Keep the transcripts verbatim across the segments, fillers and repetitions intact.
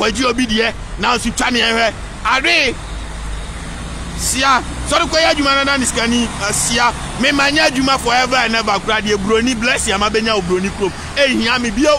kwaji obi de na so twa ne ehwe ade sia sorry ko ya adwuma na na skani sia me manya adwuma forever and never kura de broni bless ya mabenya obroni club eh hia me bio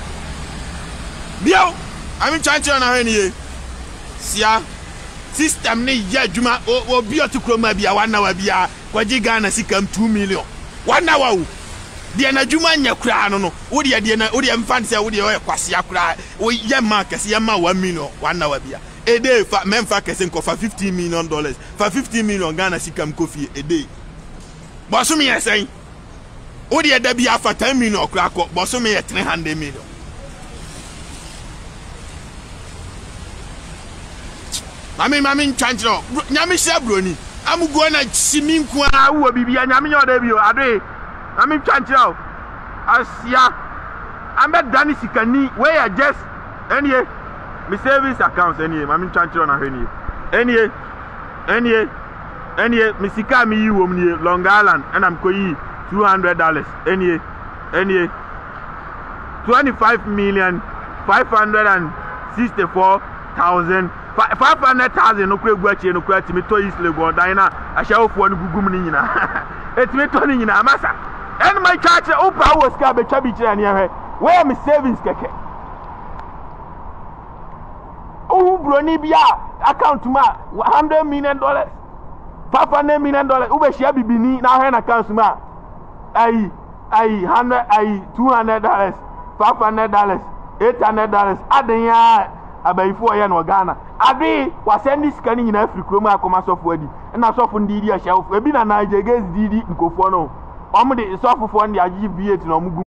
bio ami chancho na hwe ni sia system ne ya adwuma obi otukro ma bia one hour bia kwaji Ghana sikam two million one hour wo de na adwuma nya kura no no wo de de na wo de mfa se wo de o kwase akura wo ye ma kase ye ma one million one hour bia a day for men for kesen ko for fifteen million dollars for fifteen million Ghana sikam kofi a day boso me yesen wo de da bia for ten million okura ko boso me three hundred million mami mami chancho nyame hia broni amugo na siminko a wo bibia nyame nyoda bi o ade mami chancho asia ambe dani sikani we are just any my savings accounts any mami chancho na hwe ni any any any mi sika mi yi wom ni Long Island and I'm ko yi two hundred dollars any any twenty-five million five hundred sixty-four thousand five hundred thousand no kwe guachi no kwe timi to isle go dan na ahyaofo no gugum ni nyina etimi to ni nyina amasa and my church opa wo ska be twa bi kire ne hwe where me savings keke oh broni bia account ma one hundred million dollars five hundred million dollars ube shia bibini na hwe na account ma ai ai one hundred ai two hundred dollars five hundred dollars eight hundred dollars adenya abayifo ya no Ghana abi wasendi skani nyina Afrika mu akoma sofo adi na sofo ndidi ahya ebi na Nigeria didi nkofo no omo de sofo fo ndi agi V eight na omugu